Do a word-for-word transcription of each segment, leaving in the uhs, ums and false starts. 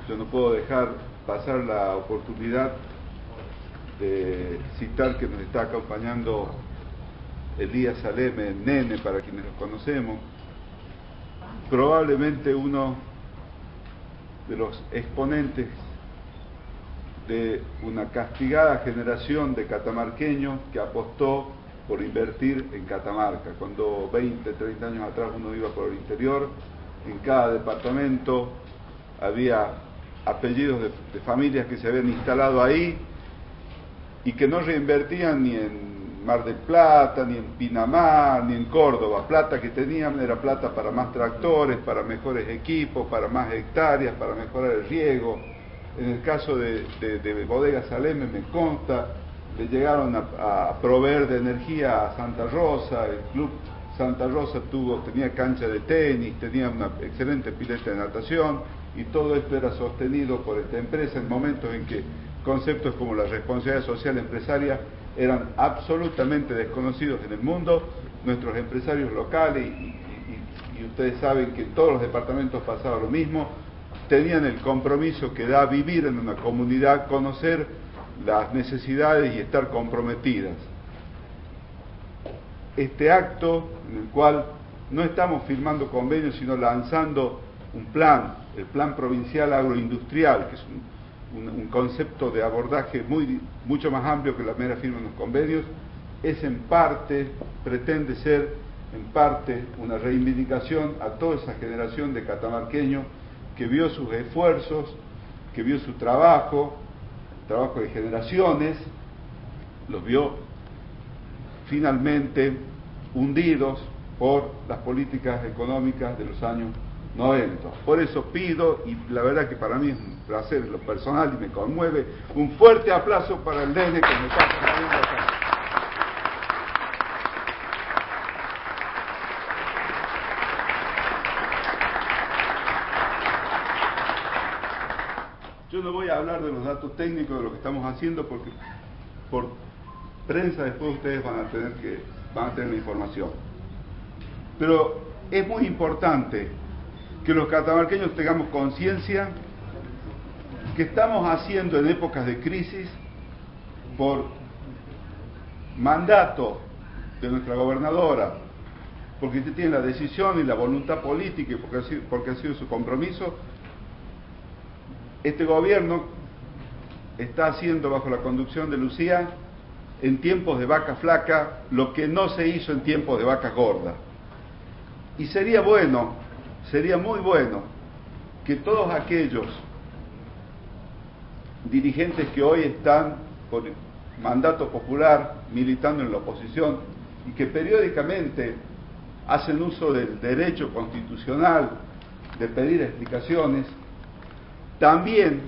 yo no puedo dejar pasar la oportunidad de citar que nos está acompañando Elías Saleme, Nene, para quienes los conocemos, probablemente uno de los exponentes de una castigada generación de catamarqueños que apostó por invertir en Catamarca. Cuando veinte, treinta años atrás uno iba por el interior, en cada departamento había apellidos de, de familias que se habían instalado ahí y que no reinvertían ni en Mar del Plata, ni en Pinamar, ni en Córdoba. Plata que tenían era plata para más tractores, para mejores equipos, para más hectáreas, para mejorar el riego. En el caso de, de, de Bodega Saleme, me consta, le llegaron a, a proveer de energía a Santa Rosa. El club Santa Rosa tuvo, tenía cancha de tenis, tenía una excelente pileta de natación, y todo esto era sostenido por esta empresa en momentos en que conceptos como la responsabilidad social empresaria eran absolutamente desconocidos en el mundo. Nuestros empresarios locales, y, y, y ustedes saben que en todos los departamentos pasaba lo mismo, tenían el compromiso que da vivir en una comunidad, conocer las necesidades y estar comprometidas. Este acto, en el cual no estamos firmando convenios, sino lanzando un plan, el Plan Provincial Agroindustrial, que es un, un, un concepto de abordaje muy, mucho más amplio que la mera firma de los convenios, es en parte, pretende ser en parte una reivindicación a toda esa generación de catamarqueños que vio sus esfuerzos, que vio su trabajo, trabajo de generaciones, los vio finalmente hundidos por las políticas económicas de los años noventa. Por eso pido, y la verdad que para mí es un placer en lo personal y me conmueve, un fuerte aplauso para el Nene que me está acompañando acá. Yo no voy a hablar de los datos técnicos de lo que estamos haciendo, porque por prensa después ustedes van a tener que van a tener la información. Pero es muy importante que los catamarqueños tengamos conciencia que estamos haciendo en épocas de crisis, por mandato de nuestra gobernadora, porque usted tiene la decisión y la voluntad política, y porque ha sido, porque ha sido su compromiso. Este gobierno está haciendo, bajo la conducción de Lucía, en tiempos de vaca flaca lo que no se hizo en tiempos de vaca gorda. Y sería bueno, sería muy bueno, que todos aquellos dirigentes que hoy están por mandato popular militando en la oposición y que periódicamente hacen uso del derecho constitucional de pedir explicaciones, también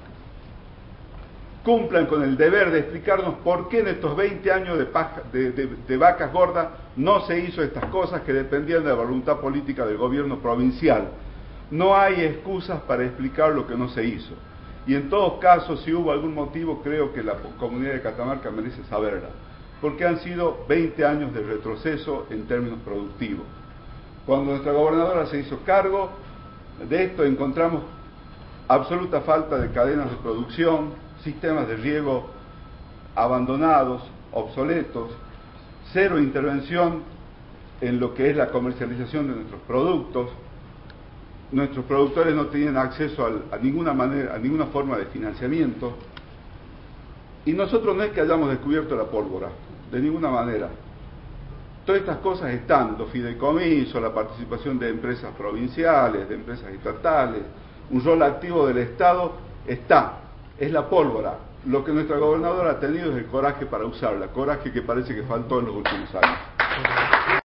cumplan con el deber de explicarnos por qué en estos veinte años de, paja, de, de, de vacas gordas no se hizo estas cosas que dependían de la voluntad política del gobierno provincial. No hay excusas para explicar lo que no se hizo. Y en todos casos, si hubo algún motivo, creo que la comunidad de Catamarca merece saberla, porque han sido veinte años de retroceso en términos productivos. Cuando nuestra gobernadora se hizo cargo de esto, encontramos absoluta falta de cadenas de producción, sistemas de riego abandonados, obsoletos, cero intervención en lo que es la comercialización de nuestros productos. Nuestros productores no tenían acceso a, a ninguna manera, a ninguna forma de financiamiento, y nosotros no es que hayamos descubierto la pólvora, de ninguna manera. Todas estas cosas están, los fideicomisos, la participación de empresas provinciales, de empresas estatales, un rol activo del Estado está, es la pólvora. Lo que nuestra gobernadora ha tenido es el coraje para usarla, coraje que parece que faltó en los últimos años.